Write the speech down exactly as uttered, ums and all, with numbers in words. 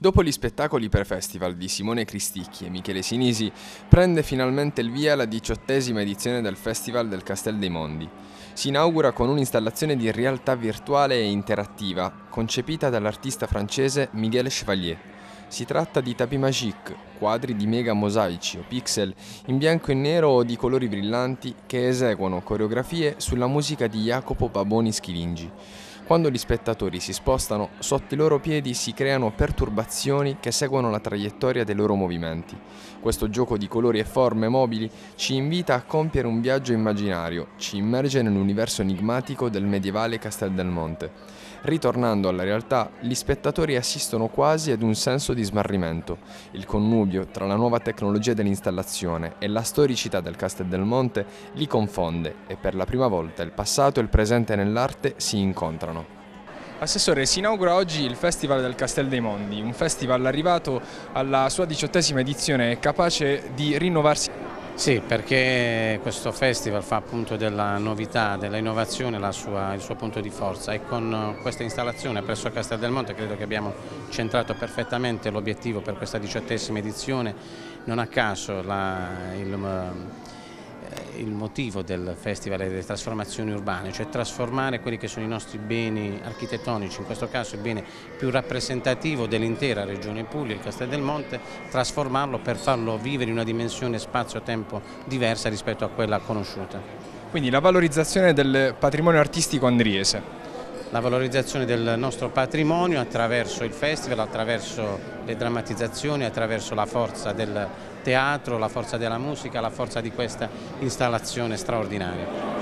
Dopo gli spettacoli pre-festival di Simone Cristicchi e Michele Sinisi, prende finalmente il via la diciottesima edizione del Festival del Castel dei Mondi. Si inaugura con un'installazione di realtà virtuale e interattiva, concepita dall'artista francese Miguel Chevalier. Si tratta di tapis magique, quadri di mega mosaici o pixel in bianco e nero o di colori brillanti che eseguono coreografie sulla musica di Jacopo Baboni Schilingi. Quando gli spettatori si spostano, sotto i loro piedi si creano perturbazioni che seguono la traiettoria dei loro movimenti. Questo gioco di colori e forme mobili ci invita a compiere un viaggio immaginario, ci immerge nell'universo enigmatico del medievale Castel del Monte. Ritornando alla realtà, gli spettatori assistono quasi ad un senso di smarrimento. Il connubio tra la nuova tecnologia dell'installazione e la storicità del Castel del Monte li confonde e per la prima volta il passato e il presente nell'arte si incontrano. Assessore, si inaugura oggi il Festival del Castel dei Mondi, un festival arrivato alla sua diciottesima edizione e capace di rinnovarsi. Sì, perché questo festival fa appunto della novità, dell'innovazione il suo punto di forza e con questa installazione presso il Castel del Monte credo che abbiamo centrato perfettamente l'obiettivo per questa diciottesima edizione. Non a caso la, il, il motivo del festival è delle trasformazioni urbane, cioè trasformare quelli che sono i nostri beni architettonici, in questo caso il bene più rappresentativo dell'intera regione Puglia, il Castel del Monte, trasformarlo per farlo vivere in una dimensione spazio-tempo diversa rispetto a quella conosciuta. Quindi la valorizzazione del patrimonio artistico andriese. La valorizzazione del nostro patrimonio attraverso il festival, attraverso le drammatizzazioni, attraverso la forza del teatro, la forza della musica, la forza di questa installazione straordinaria.